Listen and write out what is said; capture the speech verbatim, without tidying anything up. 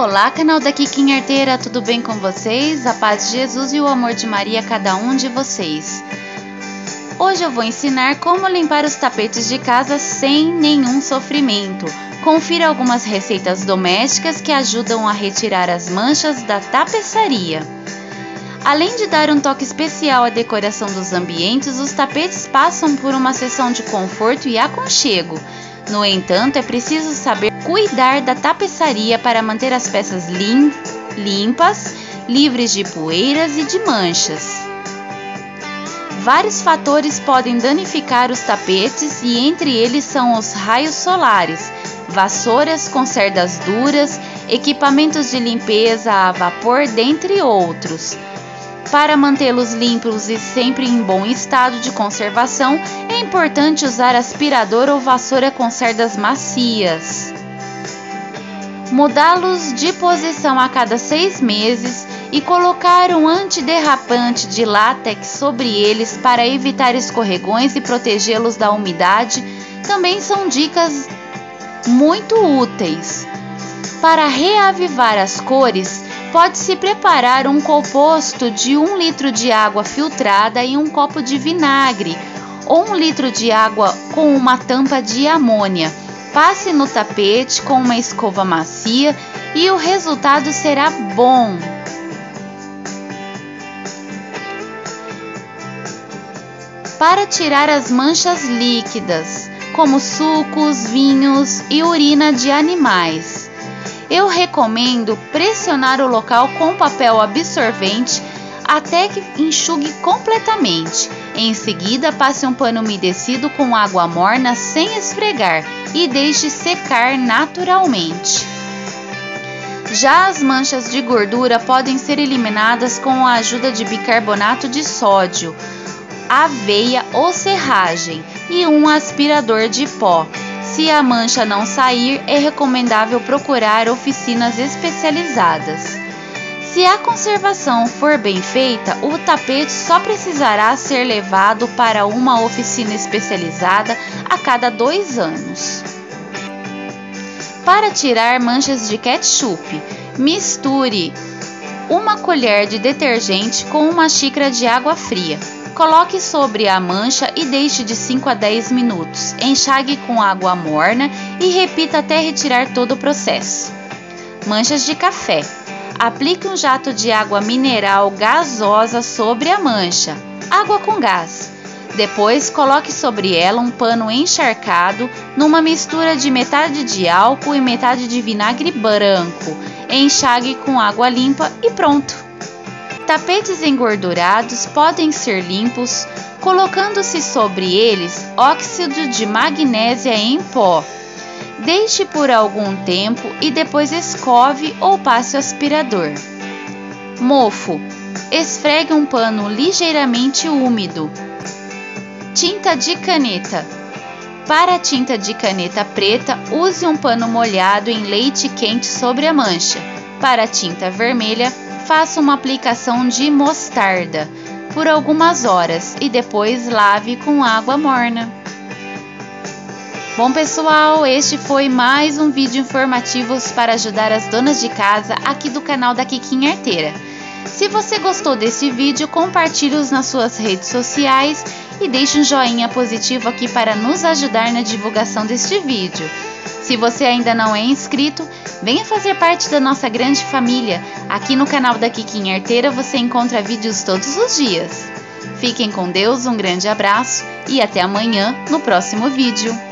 Olá, canal da Kikinha Arteira, tudo bem com vocês? A paz de Jesus e o amor de Maria a cada um de vocês. Hoje eu vou ensinar como limpar os tapetes de casa sem nenhum sofrimento. Confira algumas receitas domésticas que ajudam a retirar as manchas da tapeçaria. Além de dar um toque especial à decoração dos ambientes, os tapetes passam por uma sessão de conforto e aconchego. No entanto, é preciso saber cuidar da tapeçaria para manter as peças lim- limpas, livres de poeiras e de manchas. Vários fatores podem danificar os tapetes e entre eles são os raios solares, vassouras com cerdas duras, equipamentos de limpeza a vapor, dentre outros. Para mantê-los limpos e sempre em bom estado de conservação, é importante usar aspirador ou vassoura com cerdas macias. Mudá-los de posição a cada seis meses e colocar um antiderrapante de látex sobre eles para evitar escorregões e protegê-los da umidade também são dicas muito úteis. Para reavivar as cores, pode-se preparar um composto de um litro de água filtrada e um copo de vinagre, ou um litro de água com uma tampa de amônia. Passe no tapete com uma escova macia e o resultado será bom. Para tirar as manchas líquidas, como sucos, vinhos e urina de animais, eu recomendo pressionar o local com papel absorvente até que enxugue completamente. Em seguida, passe um pano umedecido com água morna sem esfregar e deixe secar naturalmente. Já as manchas de gordura podem ser eliminadas com a ajuda de bicarbonato de sódio, aveia ou serragem e um aspirador de pó. Se a mancha não sair, é recomendável procurar oficinas especializadas. Se a conservação for bem feita, o tapete só precisará ser levado para uma oficina especializada a cada dois anos. Para tirar manchas de ketchup, misture uma colher de detergente com uma xícara de água fria. Coloque sobre a mancha e deixe de cinco a dez minutos. Enxague com água morna e repita até retirar todo o processo. Manchas de café. Aplique um jato de água mineral gasosa sobre a mancha. Água com gás. Depois, coloque sobre ela um pano encharcado numa mistura de metade de álcool e metade de vinagre branco. Enxague com água limpa e pronto. Tapetes engordurados podem ser limpos colocando-se sobre eles óxido de magnésia em pó. Deixe por algum tempo e depois escove ou passe o aspirador. Mofo. Esfregue um pano ligeiramente úmido. Tinta de caneta. Para a tinta de caneta preta, use um pano molhado em leite quente sobre a mancha. Para a tinta vermelha, faça uma aplicação de mostarda por algumas horas e depois lave com água morna. Bom pessoal, este foi mais um vídeo informativo para ajudar as donas de casa aqui do canal da Kikinha Arteira. Se você gostou desse vídeo, compartilhe-os nas suas redes sociais e deixe um joinha positivo aqui para nos ajudar na divulgação deste vídeo. Se você ainda não é inscrito, venha fazer parte da nossa grande família. Aqui no canal da Kikinha Arteira você encontra vídeos todos os dias. Fiquem com Deus, um grande abraço e até amanhã no próximo vídeo.